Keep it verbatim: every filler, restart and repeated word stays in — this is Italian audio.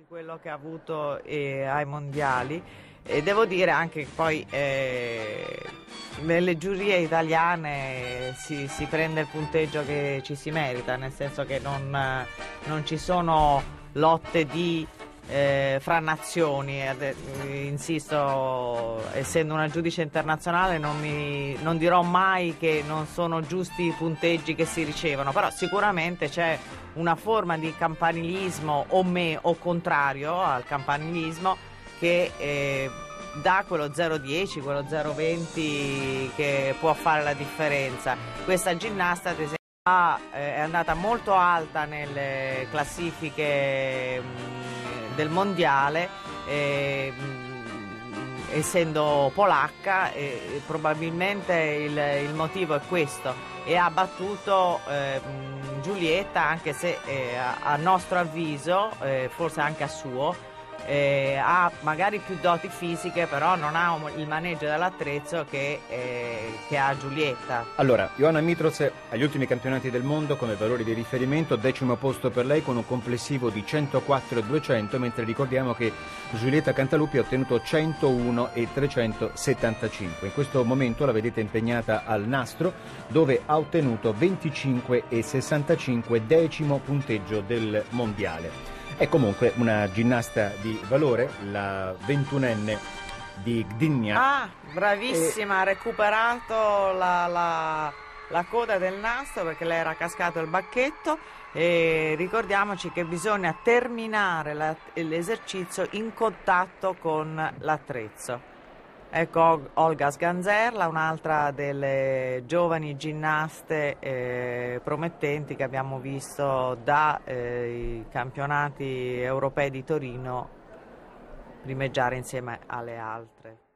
quello che ha avuto eh, ai mondiali, e devo dire anche che poi eh, nelle giurie italiane si, si prende il punteggio che ci si merita, nel senso che non, non ci sono lotte di eh, fra nazioni. Ed, eh, insisto, essendo una giudice internazionale non, mi, non dirò mai che non sono giusti i punteggi che si ricevono, però sicuramente c'è una forma di campanilismo o me o contrario al campanilismo che eh, dà quello zero dieci, quello zero venti che può fare la differenza. Questa ginnasta, ad esempio, ha, eh, è andata molto alta nelle classifiche mh, del mondiale, eh, mh, essendo polacca, e probabilmente il, il motivo è questo, e ha battuto eh, Giulietta, anche se eh, a, a nostro avviso, eh, forse anche a suo, Eh, ha magari più doti fisiche, però non ha un- il maneggio dell'attrezzo che, eh, che ha Giulietta. Allora, Ioanna Mitroz agli ultimi campionati del mondo come valori di riferimento, decimo posto per lei con un complessivo di centoquattro e duecento, mentre ricordiamo che Giulietta Cantaluppi ha ottenuto centouno e trecentosettantacinque. In questo momento la vedete impegnata al nastro, dove ha ottenuto venticinque e sessantacinque, decimo punteggio del mondiale. È comunque una ginnasta di valore, la ventunenne di Gdynia. Ah, bravissima, e... ha recuperato la, la, la coda del nastro perché le era cascato il bacchetto, e ricordiamoci che bisogna terminare la, l'esercizio in contatto con l'attrezzo. Ecco Olga Sganzerla, un'altra delle giovani ginnaste eh, promettenti che abbiamo visto dai eh, campionati europei di Torino primeggiare insieme alle altre.